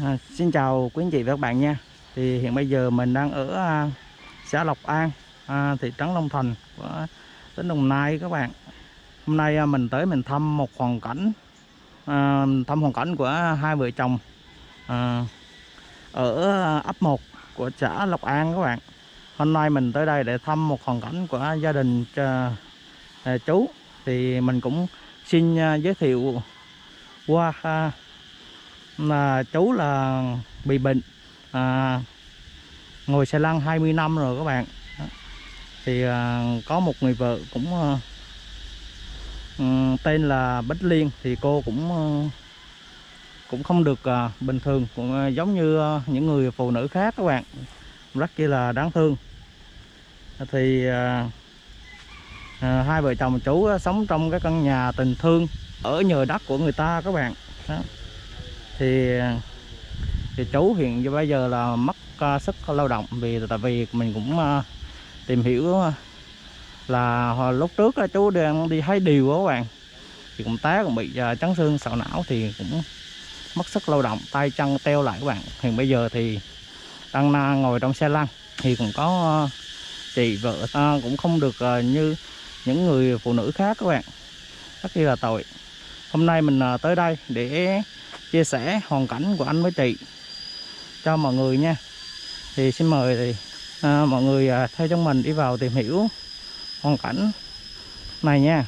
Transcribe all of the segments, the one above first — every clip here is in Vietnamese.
Xin chào quý anh chị và các bạn nha. Thì hiện bây giờ mình đang ở xã Lộc An, thị trấn Long Thành của tỉnh Đồng Nai các bạn. Hôm nay mình tới mình thăm một hoàn cảnh, của hai vợ chồng ở ấp 1 của xã Lộc An các bạn. Hôm nay mình tới đây để thăm một hoàn cảnh của gia đình chú. Thì mình cũng xin giới thiệu qua là chú là bị bệnh ngồi xe lăn 20 năm rồi các bạn. Thì có một người vợ cũng tên là Bích Liên, thì cô cũng không được bình thường, cũng giống như những người phụ nữ khác các bạn, rất chi là đáng thương. Thì hai vợ chồng chú sống trong cái căn nhà tình thương ở nhờ đất của người ta các bạn. Đó. Thì chú hiện bây giờ là mất sức lao động, tại vì mình cũng tìm hiểu là lúc trước chú đang đi hái điều đó các bạn, thì cũng té, cũng bị chấn xương sọ não, thì cũng mất sức lao động, tay chân teo lại các bạn. Hiện bây giờ thì đang ngồi trong xe lăn, thì cũng có chị vợ cũng không được như những người phụ nữ khác các bạn, rất là tội. Hôm nay mình tới đây để chia sẻ hoàn cảnh của anh với chị cho mọi người nha. Thì xin mời thì mọi người theo chân mình đi vào tìm hiểu hoàn cảnh này nha.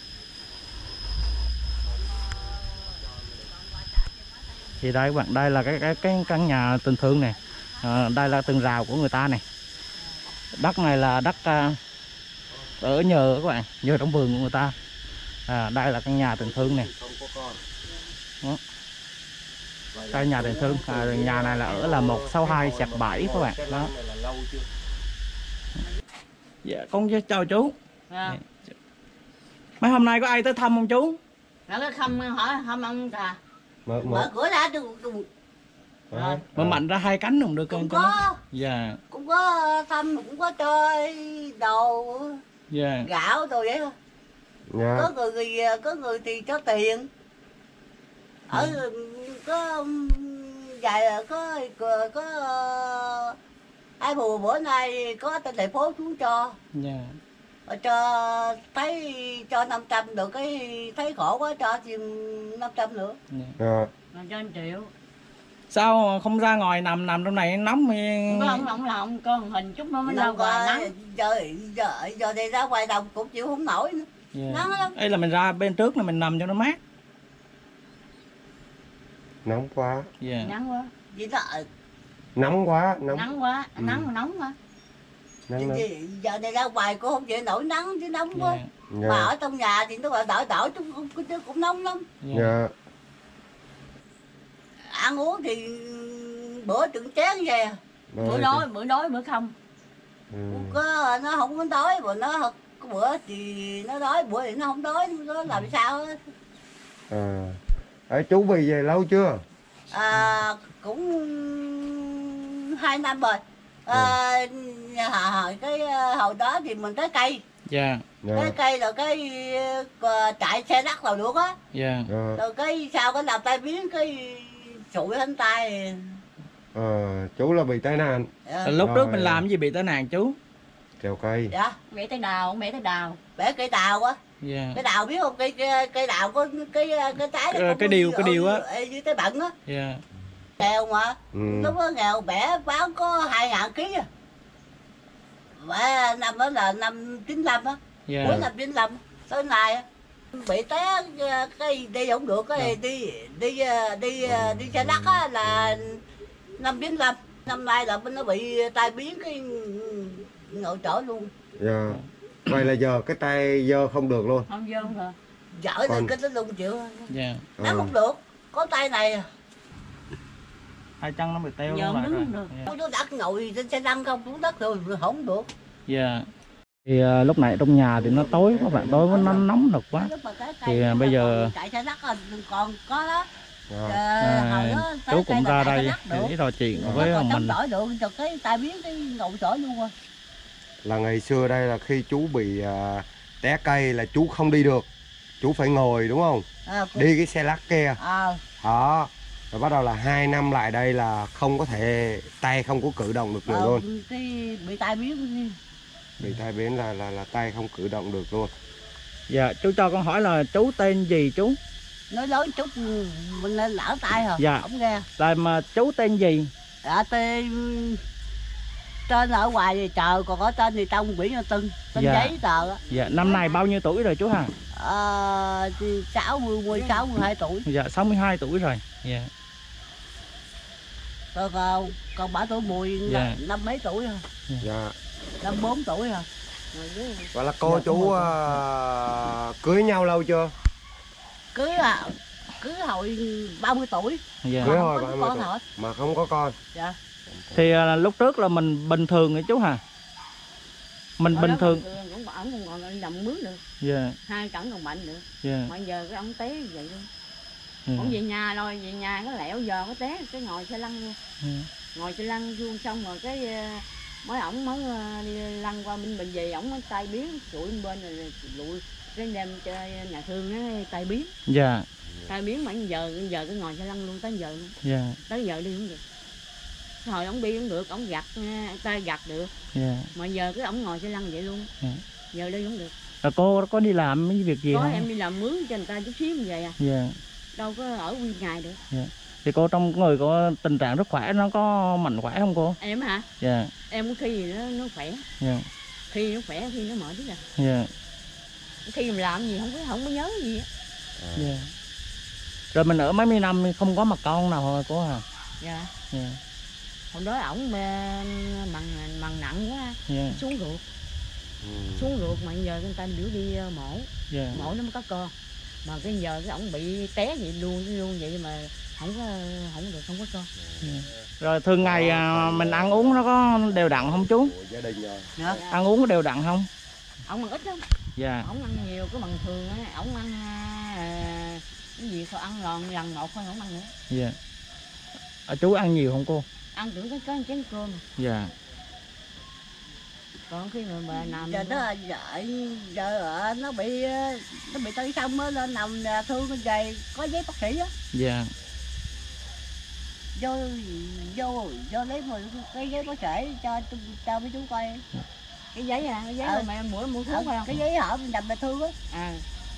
Thì đây các bạn, đây là cái căn nhà tình thương này, đây là tường rào của người ta này. Đất này là đất ở nhờ các bạn, nhờ trong vườn của người ta. Đây là căn nhà tình thương này. Đó. Đây nhà tình thương, nhà này là ở là 162/7 các bạn. Đó. Dạ, con chào chú. À. Mấy hôm nay có ai tới thăm không chú? Nó thăm hỏi thăm ông trà. Mở Cửa ra rồi. Mở mạnh ra hai cánh không được cũng con? có. Dạ. Cũng có thăm, cũng có cho đồ, Dạ. gạo rồi vậy thôi. Dạ. Có người thì cho tiền. Ở có vài có ai bữa nay có tên thành phố xuống cho. Dạ. Cho thấy cho 500 được, cái thấy khổ quá cho thêm 500 nữa. Dạ. Cho 1 triệu. Sao không ra ngoài nằm trong này nóng? Không, con hình chút nữa mới ra ngoài nắng. Giờ đi ra ngoài đồng cũng chịu không nổi nữa. Yeah. Nắng lắm. Đây là mình ra bên trước là mình nằm cho nó mát. Nóng quá. Yeah. Nắng quá. Gì đó. Nóng quá. Nóng quá. Nóng quá. Nóng. Giờ này ra ngoài cô không chịu nổi nắng chứ nóng quá. Yeah. Mà ở trong nhà thì nó gọi đỡ chứ cũng nóng lắm. Dạ. Ăn uống thì bữa từng chén vậy. Bữa đói bữa không. Có nó không có đói, mà nó có bữa thì nó đói, bữa thì nó không đói, nó làm sao á. Chú bị về lâu chưa? Cũng 2 năm rồi. Hồi đó thì mình tới cây. Dạ. Cái cây là cái chạy xe đất là được á. Dạ. Rồi cái sau cái làm tay biến cái sụi hết tay. Chú là bị tai nạn. Lúc trước mình làm gì bị tai nạn chú? Trèo cây. Dạ. Bẻ cây đào. Bẻ cây đào á. Yeah. Cái đào biết không? Cây đào có cái trái cái điều á. Dưới cái bận á. Yeah. Nghèo mà. Lúc đó nghèo bẻ bán có 2.000 kg à. Bẻ năm đó là năm 95 á. Yeah. Cuối năm 95 tới nay bị té cái đi không được, cái đi xe đất á là năm 95. Năm nay là nó bị tai biến cái nội trở luôn. Dạ. Vậy là giờ cái tay giơ không được luôn. Không giơ hả? Dở thì cái nó luôn chịu. Dạ. Nó không được, có tay này. Hai chân nó bị teo giờ lại rồi. Nó đặt ngồi trên xe lăn không xuống đất rồi không được. Dạ. Thì lúc này trong nhà thì nó tối các bạn, tối nó nóng nực quá. Thì bây giờ chạy xe đất còn có đó. Chú cũng ra đây để trò chuyện với mình. Đổi được cho cái tai biến cái ngầu sỏi luôn rồi. Là ngày xưa đây là khi chú bị té cây là chú không đi được, chú phải ngồi đúng không? Đi cái xe lắc kia. Đó. Rồi bắt đầu là 2 năm lại đây là không có thể, tay không có cử động được nữa luôn. Cái bị tai biến. Bị tai biến là tay không cử động được luôn. Dạ, chú cho con hỏi là chú tên gì chú? Nói lớn chút mình lên lỡ tay hả? Dạ. Không nghe. Là mà chú tên gì? Dạ tên ở ngoài thì chờ, còn ở tên thì trong biển là Tưng, tên Dạ. giấy tờ á. Dạ, năm nay bao nhiêu tuổi rồi chú hả? 62 tuổi. Dạ, 62 tuổi rồi. Dạ. Còn bà tuổi Mùi Dạ. năm mấy tuổi hả? Dạ. 54 tuổi hả? Và là cô Dạ, chú cưới nhau lâu chưa? Cưới hồi 30 tuổi. Dạ. Cưới Không hồi có 30 con tuổi hả? mà không có con. Dạ. Thì lúc trước là mình bình thường rồi chú hả? Mình bình thường. Cũng ổng còn nằm mướn được. Dạ. 2 cẳng còn bệnh được. Dạ. Mà giờ cái ông té vậy luôn. Dạ. Ông về nhà rồi, về nhà cái lẹo giờ có té, cái ngồi xe lăn luôn. Dạ. Ngồi xe lăn luôn xong rồi cái mấy ổng mới đi lăn qua bên bệnh về, ổng mới tay biến trụi bên rồi lụi cái đem cho nhà thương nó tay biến. Dạ. Tay biến mà giờ cái ngồi xe lăn luôn tới giờ luôn. Dạ. Tới giờ đi không được. Hồi ổng đi cũng được, ổng gặt tay gặt được. Dạ. Mà giờ cái ổng ngồi xe lăn vậy luôn. Dạ. Giờ đi không được. Rồi cô có đi làm mấy việc gì Có không? em đi làm mướn cho người ta chút xíu như vậy à. Dạ. Đâu có ở nguyên ngày được. Dạ. Thì cô trong người có tình trạng rất khỏe, nó có mạnh khỏe không cô? Em hả? Dạ. Em có khi gì nó khỏe. Dạ. Khi nó khỏe, khi nó mệt chứ à. Dạ. Khi mình làm gì không có nhớ gì á. Dạ. Rồi mình ở mấy mươi năm không có mặt con nào hả cô hả? Dạ. Dạ. Hôm đó ổng mằng nặng quá, Dạ. xuống ruột mà giờ người ta biểu đi mổ. Dạ. Mổ nó mới có con. Mà cái giờ cái ổng bị té vậy luôn vậy mà không được, không có con. Dạ. Rồi thường ngày mình ăn uống nó có đều đặn không chú? Của gia đình rồi. Dạ. Ăn uống có đều đặn không? Ổng ăn ít lắm. Dạ. Ổng ăn nhiều cái bằng thường á, ổng ăn cái gì thôi ăn lần một thôi, ổng ăn nữa. Dạ. Chú ăn nhiều không cô? Ăn tưởng cái chén cơm. Dạ. Còn khi mà bà nằm Giờ nó bị tay xong á, lên nằm thương bên về có giấy bác sĩ á. Dạ. Vô lấy một cái giấy bác sĩ cho mấy chú coi. cái giấy cái giấy mà em mua thuốc phải không? Cái giấy họ nằm bị thương á. À.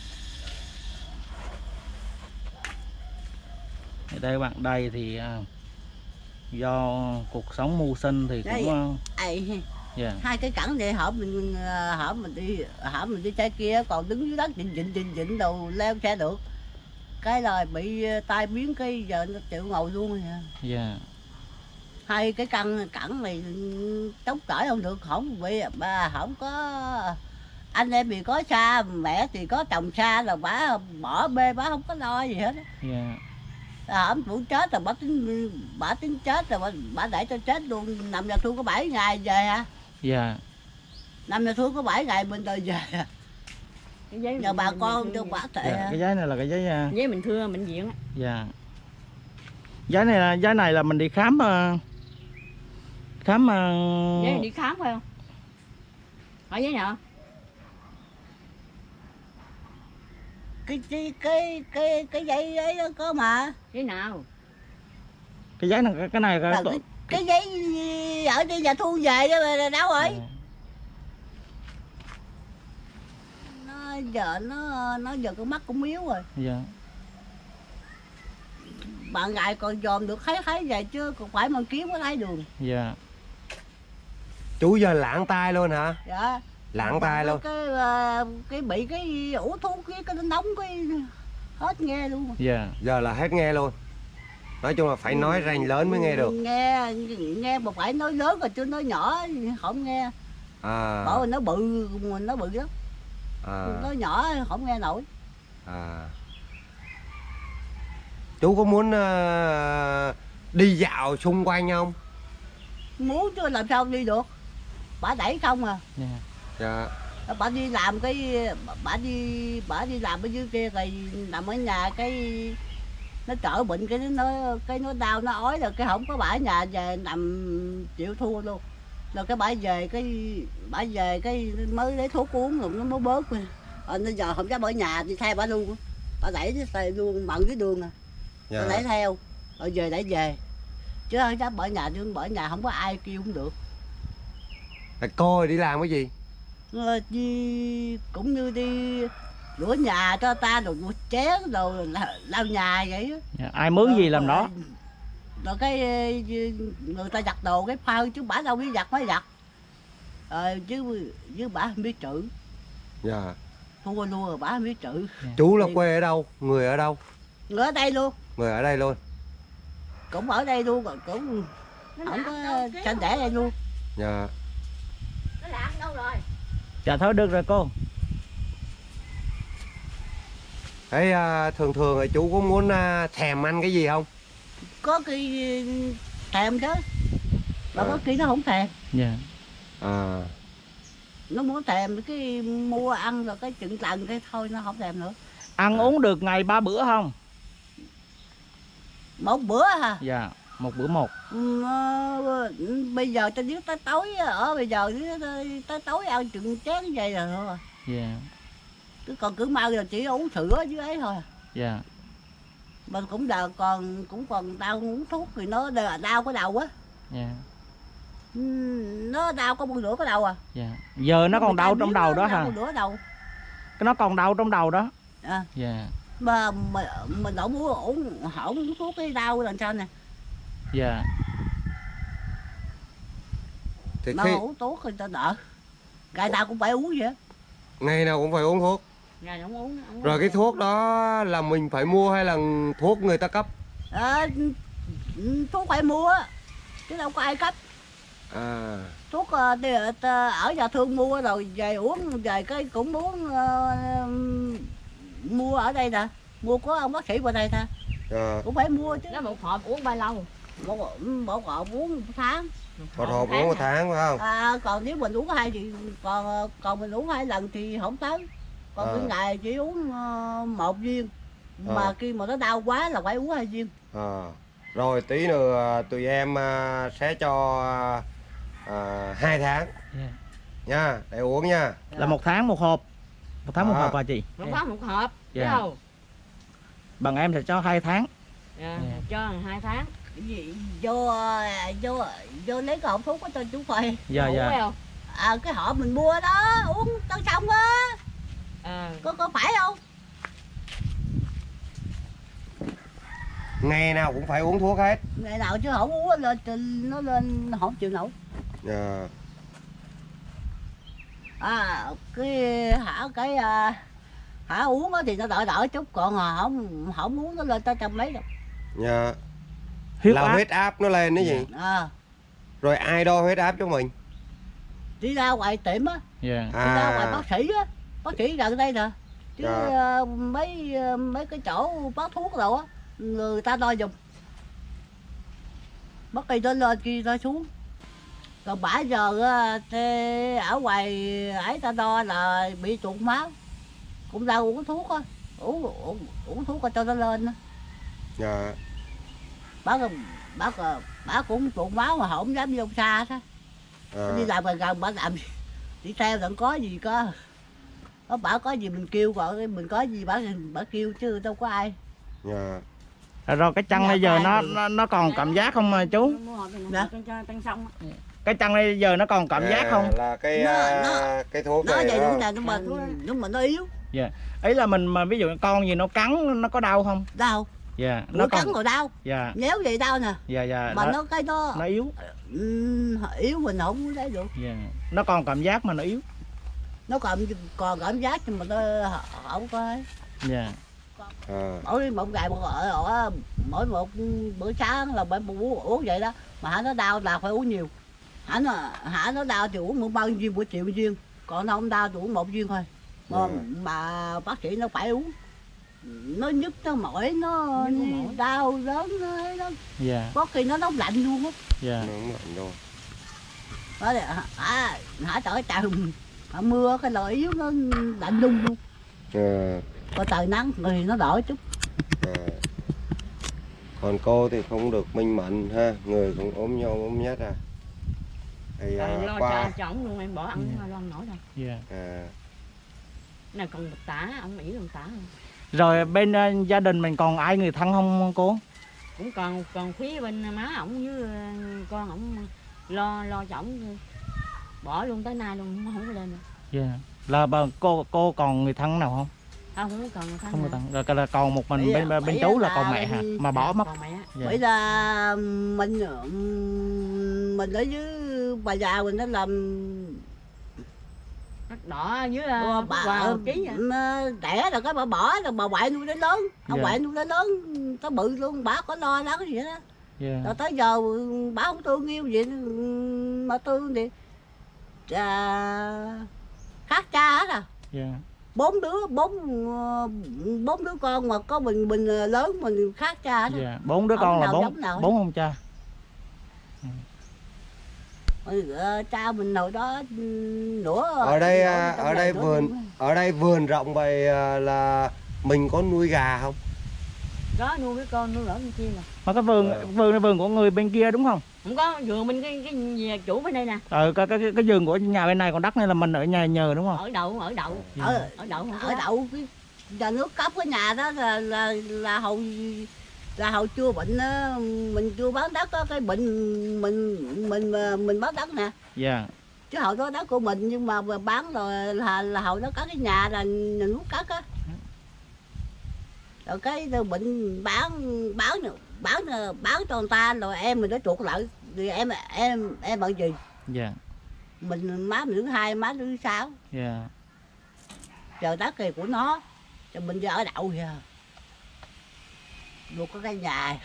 Ở đây bạn đây thì do cuộc sống mưu sinh thì cũng dạ. 2 cái cẳng để hở mình đi xe kia, còn đứng dưới đất dịnh đầu leo xe được. Cái là bị tai biến, cái giờ nó chịu ngồi luôn rồi. Dạ. 2 cái cẳng này tóc tỏi không được, không bị bà không có anh em thì có xa, mẹ thì có chồng xa, là bà bỏ bê, bà không có lo gì hết. Dạ. Hổng muốn chết rồi bà tính chết rồi bà để cho chết luôn. Nằm nhà thương có 7 ngày về hả? Dạ. Nằm nhà thương có 7 ngày mình rồi về. Cái giấy Nhờ bà con cho bà tệ. Dạ. Cái giấy này là cái giấy giấy mình thưa bệnh viện á. dạ. Giấy này là mình đi khám Giấy đi khám phải không? Hỏi giấy nào? Cái giấy ấy đó có mà. Giấy nào? cái giấy này Cái giấy ở trên nhà thu về đó mà đâu rồi? Nó giờ con mắt cũng yếu rồi. Dạ. Bạn ngày còn dòm được thấy vậy chứ còn phải mà kiếm có thấy đường. Dạ. Chú giờ lãng tai luôn hả? Dạ. Lãng tai luôn. Cái bị cái ủ thuốc cái nó nóng cái hết nghe luôn. Dạ. Giờ là hết nghe luôn. Nói chung là phải nói rành lớn mới nghe được. Nghe mà phải nói lớn rồi chứ nói nhỏ không nghe. Bảo rồi nó bự lắm. Nói nhỏ không nghe nổi. Chú có muốn đi dạo xung quanh không? Muốn chứ làm sao đi được. Bà đẩy không à. Dạ. Dạ. Bà đi làm bà đi làm ở dưới kia rồi nằm ở nhà cái nó trở bệnh cái nó đau nó ói rồi cái không có bà ở nhà về nằm chịu thua luôn. Rồi cái bà về cái mới lấy thuốc uống rồi nó mới bớt rồi. Nó giờ không dám ở nhà thì theo bà luôn. Bà đẩy cái xe luôn mận cái đường à. Dạ. Bà đẩy theo. rồi về để về, chứ không dám bỏ nhà, chứ bỏ nhà không có ai kêu cũng được. Cô rồi đi làm cái gì? Đi cũng như đi rửa nhà cho ta, rồi mua chén, rồi lau nhà vậy á. Dạ, ai mướn gì làm đó. Rồi cái người ta giặt đồ cái phao, chứ bả đâu biết giặt mới giặt. Chứ bả không biết chữ. Dạ. Thua luôn rồi, bả không biết chữ. Chú là quê ở đâu? Người ở đâu? Người ở đây luôn. Người ở đây luôn. Cũng ở đây luôn, rồi cũng không có sanh đẻ đây luôn. Dạ. Nó lạc đâu rồi? Dạ thôi được rồi cô. Thế thường thường thì chú có muốn thèm ăn cái gì không? Có khi thèm chứ, mà có khi nó không thèm. Dạ. Nó muốn thèm cái mua ăn rồi cái chừng lần cái thôi, nó không thèm nữa. Ăn uống được ngày 3 bữa không? Một bữa hả? Dạ, một bữa một. Bây giờ cho đến tới tối, ở bây giờ tới tối ăn chừng chén vậy rồi thôi. Dạ. Chứ còn cứ mau là chỉ uống sữa với ấy thôi. Dạ. Mà cũng còn đau uống thuốc thì nó đau cái đầu á. Dạ. Nó đau có một nửa cái đầu à. Dạ. Giờ nó còn đau trong đầu đó hả? Một nửa đầu. Nó còn đau trong đầu đó. À. Dạ. Mà mình không uống thuốc cái đau làm sao nè. Dạ. Thì mà khi uống thuốc thì ta đỡ. Ngày nào cũng phải uống vậy. ngày nào cũng phải uống thuốc. Ngày không uống. Rồi cái thuốc đó là mình phải mua hay là thuốc người ta cấp? Thuốc phải mua chứ đâu có ai cấp. Thuốc ở nhà thương mua rồi về uống, về cái cũng muốn mua ở đây nè, mua có ông bác sĩ vào đây nè. Cũng phải mua chứ. Nó một hộp uống bao lâu? Một hộp uống một tháng. Một hộp uống một tháng phải không? Còn nếu mình uống hai thì còn mình uống 2 lần thì không tới. Còn cái ngày chỉ uống 1 viên. Mà khi mà nó đau quá là phải uống 2 viên. Rồi tí nữa tụi em sẽ cho 2 tháng. Yeah. Nha, để uống nha. Là 1 tháng 1 hộp. 1 tháng 1 hộp hả chị? Một tháng 1 hộp. Dạ. Biết không? Bằng em sẽ cho 2 tháng. Dạ, cho 2 tháng. Vô lấy cái hộp thuốc của tôi chú coi. Dạ dạ. Cái hộp mình mua đó uống tao xong á. Có phải không? Ngày nào cũng phải uống thuốc hết. Ngày nào chứ không uống lên nó lên không chịu nổi. Dạ. Uống đó thì nó đỡ chút, còn không uống nó lên tới 100 mấy đâu. Dạ. Huyết là áp. huyết áp nó lên cái gì? Rồi ai đo huyết áp cho mình? Đi ra ngoài tiệm á. Dạ. Đi ra ngoài bác sĩ á, bác sĩ gần đây nè. Chứ mấy cái chỗ bán thuốc rồi á, người ta đo dùng. Bất kỳ nó lên kia nó xuống. Còn bả giờ ở ngoài ấy ta đo là bị tụt máu. Cũng ra uống thuốc á, uống thuốc cho nó lên á. Dạ. Bả cũng tụt máu mà không dám vô xa đó. Đi làm gần bả làm đi theo đừng có gì cơ. Bả có gì mình kêu, gọi mình có gì bả kêu chứ đâu có ai. Dạ. Rồi cái chân bây giờ nó còn cảm giác không mà chú? Cái chân bây giờ nó còn cảm giác không? Là cái thuốc nó này vậy đó. nhưng mà nó yếu. Dạ. Ấy là mình mà ví dụ con gì nó cắn nó có đau không? Đau. Dạ. Nó cắn rồi đau. Dạ. Nhéo vậy đau nè. Dạ dạ. Mà nó yếu. Yếu mình không thấy được. Dạ. Nó còn cảm giác mà nó yếu. Nó còn cảm giác nhưng mà nó không có ấy. Dạ. Mỗi một ngày mỗi một bữa sáng là phải uống vậy đó, mà nó đau là phải uống nhiều. Nó đau thì uống một bao viên, bữa triệu viên, còn nó không đau thì uống 1 viên thôi. Mà bác sĩ nó phải uống, nó nhức nó mỏi nó đau lớn nó. Dạ. Có khi nó nóng lạnh luôn á. Dạ. Nóng lạnh luôn. Đó trời trời mưa cái loại yếu nó lạnh luôn. Có trời nắng thì nó đỡ chút. Còn cô thì không được minh mệnh ha, người cũng ốm nhau ốm nhét à. Thì lo cho chồng luôn, em bỏ ăn lo ăn nổi đâu. Dạ. Này còn một tả, ông Mỹ còn tả không? Rồi bên gia đình mình còn ai người thân không cô? cũng còn phía bên má ổng với con ổng lo cho ổng, bỏ luôn tới nay luôn không có lên nữa. Dạ. Là cô còn người thân nào không? Không có còn thân. Không người thân. Rồi là còn một mình Bởi bên chú là còn mẹ hả? Mà bỏ mất. Còn mẹ. Dạ. Bởi là mình ở dưới bà già mình nó làm Đất đỏ với bà ký đẻ rồi cái bà bỏ rồi bà ngoại nuôi đến lớn, ông Dạ. ngoại nuôi đến lớn tới bự luôn, bà có lo lắng gì đó. Dạ. Rồi tới giờ bà không thương yêu gì mà thương thì khác cha hết à. Dạ. bốn đứa con mà có mình lớn mình khác cha hết. Dạ. 4 đứa Không con là nào giống nào 4 ông cha. Cha mình hồi đó nữa. Ở đây vườn rộng vậy là mình có nuôi gà không? đó nuôi cái con nuôi ở bên kia mà. Mà cái vườn của người bên kia đúng không? Không có vườn bên cái nhà chủ bên đây nè. Cái vườn của nhà bên này, còn đất này là mình ở nhà nhờ đúng không? Ở đậu ở đậu không có ở đất. đậu cái nhà nước cấp cái nhà đó là hầu chưa bệnh á, mình chưa bán đất á, cái bệnh mình bán đất nè. Dạ. Chứ hồi đó đất của mình nhưng mà bán rồi là hồi đó có cái nhà là nhà nước cất á. Rồi cái bệnh bán cho người ta rồi em mình nó chuột lại thì em bằng gì? Dạ. Mình má mình thứ 2, má thứ 6. Dạ. Chờ đất kỳ của nó cho mình giờ ở đậu kìa. Được có cái nhà.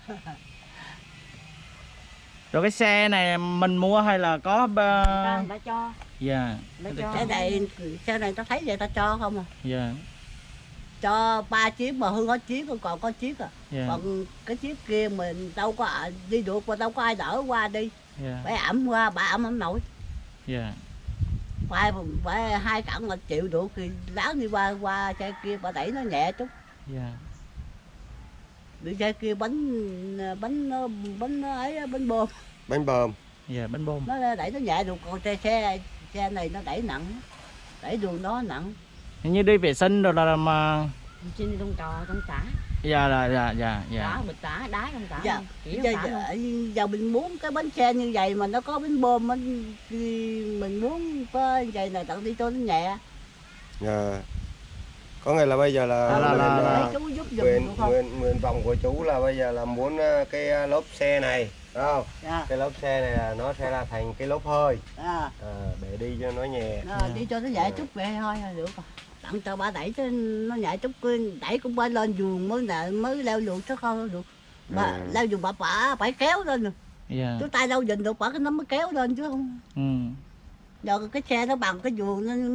Rồi cái xe này mình mua hay là có Người ta cho. Dạ. Xe này tao thấy vậy ta cho không à? Dạ. Cho 3 chiếc mà Hương có chiếc còn có chiếc à. Dạ. Còn cái chiếc kia mình đâu có đi được mà đâu có ai đỡ qua đi. Dạ. Phải ẩm qua, bà ẩm nổi. Dạ. Phải 2 cẳng mà chịu được thì láng đi qua xe kia bà đẩy nó nhẹ chút. Dạ. Đi xe kia bánh ấy bánh bơm. Bánh bơm. Dạ, bánh bơm. Nó đẩy nó nhẹ được, còn xe này nó đẩy nặng. Đẩy đường nó nặng. Như đi vệ sinh rồi là mà Trên trong trò trong xã. dạ Đá bịch tả đá trong tả. Dạ. Giờ mình muốn cái bánh xe như vậy mà nó có bánh bơm mình muốn có vậy này tặng đi cho nó nhẹ. Dạ. Có nghĩa là bây giờ là chú giúp giùm được không? nguyện vọng của chú là bây giờ là muốn cái lốp xe này, đúng không? Dạ. Cái lốp xe này là nó sẽ là thành cái lốp hơi để đi cho nó nhẹ. Đi cho nó nhẹ chút vậy thôi là được rồi. Tặng cho bà đẩy cho nó nhẹ chút, đẩy cũng phải lên giường mới leo được chứ không được. Mà leo giường bà phải kéo lên rồi. Dạ. Chú tay đâu dình được bà cái nó mới kéo lên chứ không. Giờ cái xe nó bằng cái giường nó.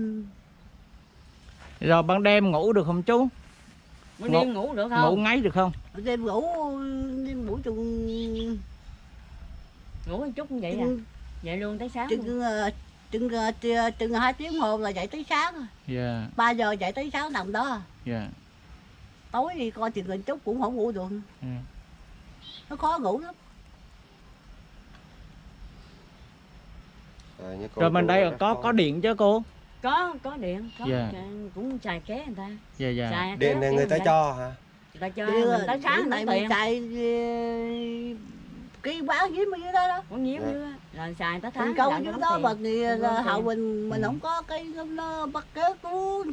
Rồi ban đêm ngủ được không chú? Ban đêm ngủ được không? Ngủ ngáy được không? Đêm ngủ chung Ngủ một chút như vậy à? Vậy luôn tới sáng chừng 2 tiếng hồ là dậy tới sáng. Dạ. 3 giờ dậy tới sáng nằm đó. Dạ. Tối đi coi chừng chút cũng không ngủ được. Nó khó ngủ lắm. Rồi mình đây có điện chứ cô? Có điện, có Dạ. cũng xài ké người ta. Dạ dạ. Xài Điện này người ta cho hả? Người ta cho mình tới sáng này tới mình tiền. xài cái bán giếm ở dưới đó đó. Con nhiêu nữa rồi xài tới tháng. Thành công dưới đó mà thì hậu mình Ừ. không có cái nó bắt kéo xuống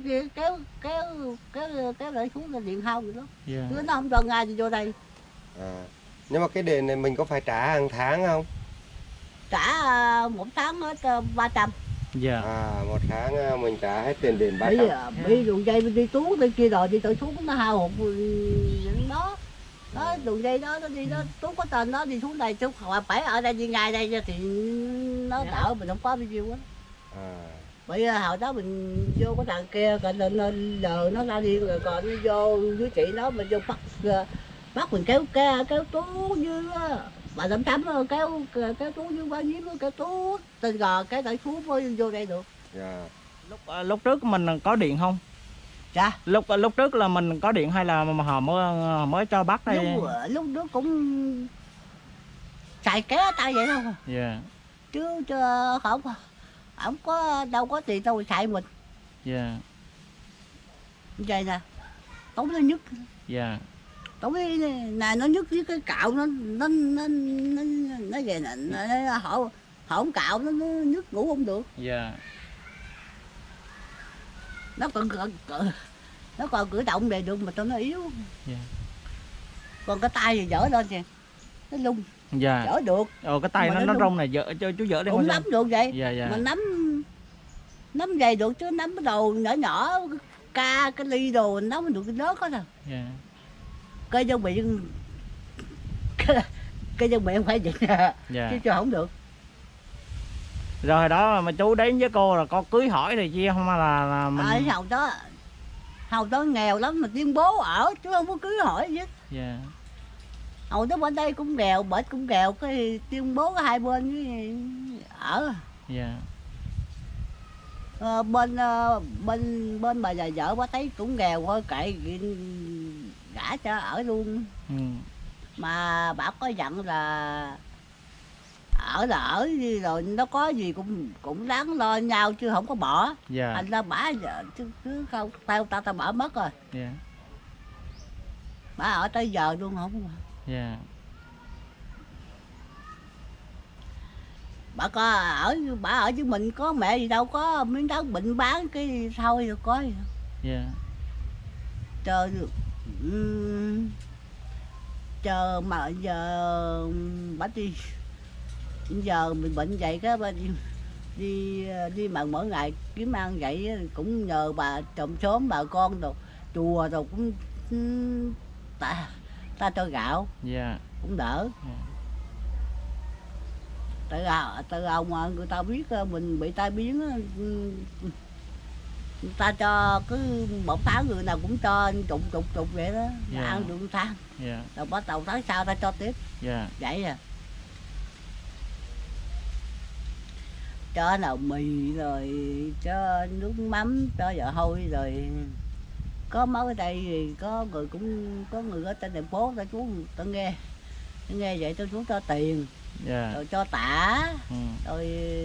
kéo lại xuống là điện hao rồi đó. Dạ. Chứ nó không cho ngay thì vô đây. Nhưng mà cái điện này mình có phải trả hàng tháng không? Trả 1 tháng hết 300. Dạ. Một tháng mình trả hết tiền điện 300. Bây đường dây đi tú bên kia rồi đi tự xuống nó hao hụt đó. Đó đường dây đó nó đi đó tú có tên đó đi xuống đây chứ phải ở đây đi ngay đây thì nó đỡ mình không có bao nhiêu á. Bởi hồi đó mình vô cái thằng kia còn nên giờ nó ra đi rồi còn nó vô với chị nó mình vô bắt mình kéo tú như bà Đâm Thắm kéo tú như bao nhiêu kéo tú tên gò cái đẩy xuống mới vô đây được. Dạ. Lúc trước mình có điện không? Dạ. Lúc trước là mình có điện hay là họ mới cho bắt đây? Lúc trước cũng xài ké tay vậy thôi. Dạ. Chứ không có đâu có tiền đâu xài mình. Dạ. Vậy nè. Tốn nó nhất. Dạ. tối này nó nhức với cái cạo nó về họ không cạo nó nhức ngủ không được. Dạ. Nó còn cử động đầy được mà tụi nó yếu. Dạ. Còn cái tay thì dở lên kìa, nó lung. Dạ. Dở được. Cái tay nó rông này dở cho chú dở đi cũng nắm được vậy. Dạ, dạ. Mà nắm dày được chứ nắm cái đồ nhỏ nhỏ cái ly đồ nắm được cái lớn hết rồi. Dạ. Cây dâu miệng cây dâu miệng phải vậy Dạ. chứ cho không được. Rồi đó mà chú đến với cô là có cưới hỏi thì chi không, là mình Hầu đó nghèo lắm mà tuyên bố ở chứ không có cưới hỏi gì hết. Dạ. Hầu đó bên đây cũng nghèo, bển cũng nghèo, cái tuyên bố hai bên với ở. Dạ. Bên bà già vợ bà thấy cũng nghèo thôi kệ gả cho ở luôn. Mà bà có dặn là ở rồi nó có gì cũng đáng lo nhau chứ không có bỏ. Dạ. Anh ra bả giờ chứ không tao bỏ mất rồi. Dạ. Bả ở tới giờ luôn không. Dạ. Bà ở với mình có mẹ gì đâu, có miếng đất bệnh bán cái thôi rồi coi. Dạ. Chờ mà giờ bà đi, giờ mình bệnh vậy cái bà đi mà mỗi ngày kiếm ăn vậy cũng nhờ bà trộm xóm bà con rồi chùa rồi cũng ta cho gạo. Dạ. Cũng đỡ. Từ ông mà người ta biết mình bị tai biến người ta cho cứ một tháng người nào cũng cho chục vậy đó. Dạ. Ăn được một tháng. Dạ. Rồi bắt đầu tháng sau ta cho tiếp. Dạ. Vậy à. Cho nào mì rồi cho nước mắm cho vợ hôi rồi có máu ở đây thì có người ở trên thành phố ta xuống ta nghe vậy tôi xuống cho tiền. Dạ. Rồi cho tả. Rồi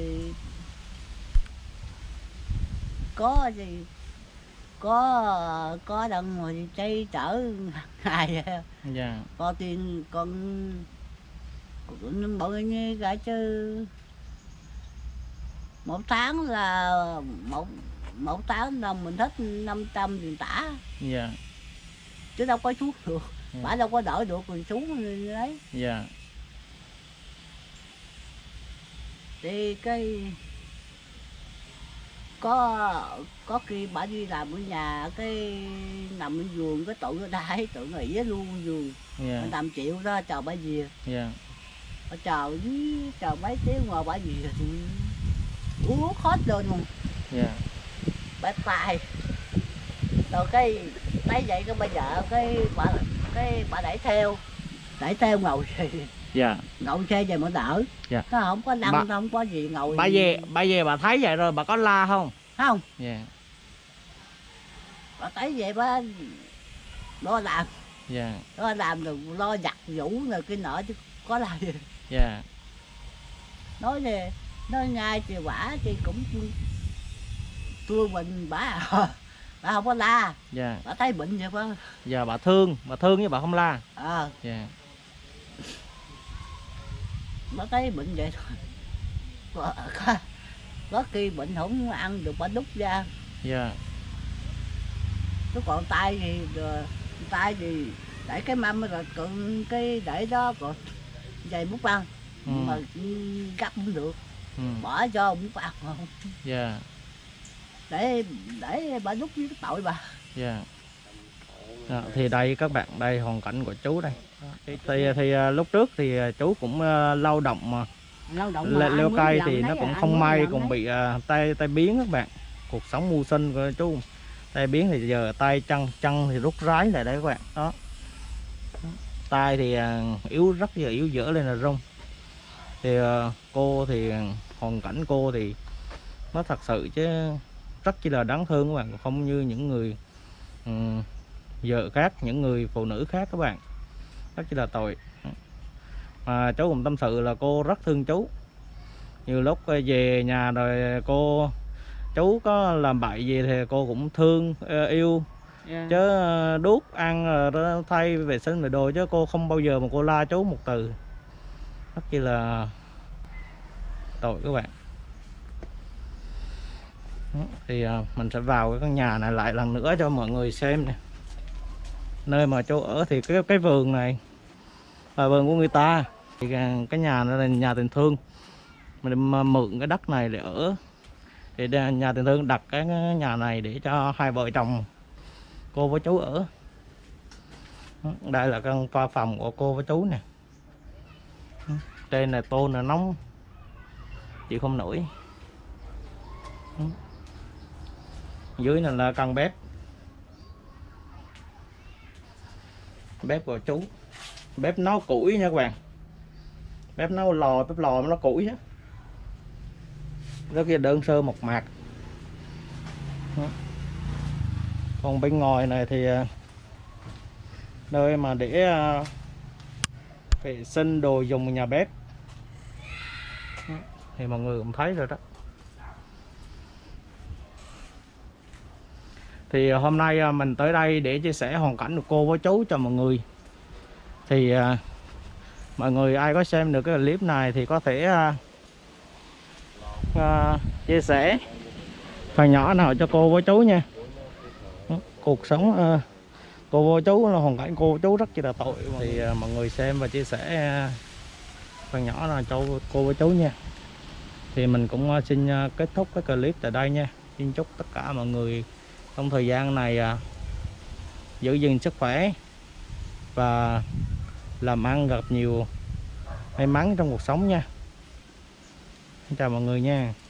có gì có đằng rồi chay chở ngày. Dạ. Có tiền con mọi người nghe cả chứ một tháng là một tháng là mình hết 500 tiền tả. Dạ. Chứ đâu có xuống được. Dạ. Bả đâu có đỡ được rồi xuống đấy. Dạ. Thì cái có khi bà đi làm ở nhà cái nằm ở giường cái tụi nó đái tụi nó ỉa luôn giường. Dạ. 5 triệu đó chờ bà về. Dạ. Bà chờ mấy tiếng ngoài bà về thì uống hết lên luôn. Dạ. Bà tài rồi cái thấy vậy cái bây giờ cái bà đẩy theo ngồi xe. Dạ. Ngồi xe về mà đỡ. Dạ. Nó không có lăn không có gì ngồi. Bà về bà thấy vậy rồi bà có la không? Không. Dạ. Bà thấy vậy bà lo làm. Dạ. Lo làm rồi lo giặt vũ rồi cái nọ chứ có làm gì. Dạ. Nói ngay thì bả thì cũng tôi mình bả không có la. Dạ. Bả thấy bệnh vậy bà. Giờ bà thương với bà không la. Dạ. Bả thấy bệnh vậy thôi. Có khi bệnh không ăn được bả đút ra. Dạ. Chứ còn tay thì để cái mâm rồi cận cái để đó còn dày bút ăn. Mà gấp không được. Bỏ cho bút ăn không. Dạ. Để bà đút với cái tội bà. Dạ. Thì đây các bạn, đây hoàn cảnh của chú đây. Thì lúc trước thì chú cũng lao động mà leo cây thì nó cũng không may cũng bị tai biến các bạn. Cuộc sống mưu sinh của chú tai biến thì giờ tay chân thì rút rái lại đây các bạn. Đó. Tay thì rất yếu dở lên là rung. Thì cô thì hoàn cảnh cô thì nó thật sự chứ rất chỉ là đáng thương các bạn, không như những người vợ khác, những người phụ nữ khác các bạn, rất chỉ là tội. Mà cháu cũng tâm sự là cô rất thương chú. Nhiều lúc về nhà rồi chú có làm bậy gì thì cô cũng thương yêu, Dạ. chứ đuốt ăn rồi thay vệ sinh về đồ, chứ cô không bao giờ mà cô la chú một từ, rất chi là tội các bạn. Đó, thì mình sẽ vào cái căn nhà này lại lần nữa cho mọi người xem nè. Nơi mà chú ở thì cái vườn này là vườn của người ta, thì cái nhà này là nhà tình thương, mình mượn cái đất này để ở, thì nhà tình thương đặt cái nhà này để cho hai vợ chồng cô với chú ở. Đây là căn toa phòng của cô với chú nè. Trên này tôn là nóng chịu không nổi. Dưới này là căn bếp, bếp của chú, bếp nấu củi nha các bạn, bếp nấu lò, bếp lò nó củi á, rất là đơn sơ mộc mạc. Còn bên ngoài này thì nơi mà để vệ sinh đồ dùng nhà bếp, thì mọi người cũng thấy rồi đó. Thì hôm nay mình tới đây để chia sẻ hoàn cảnh của cô với chú cho mọi người. Thì mọi người ai có xem được cái clip này thì có thể chia sẻ phần nhỏ nào cho cô với chú nha. Cuộc sống cô với chú là hoàn cảnh cô với chú rất là tội, thì mọi người xem và chia sẻ phần nhỏ nào cho cô với chú nha. Thì mình cũng xin kết thúc cái clip tại đây nha. Xin chúc tất cả mọi người trong thời gian này giữ gìn sức khỏe và làm ăn gặp nhiều may mắn trong cuộc sống nha. Xin chào mọi người nha.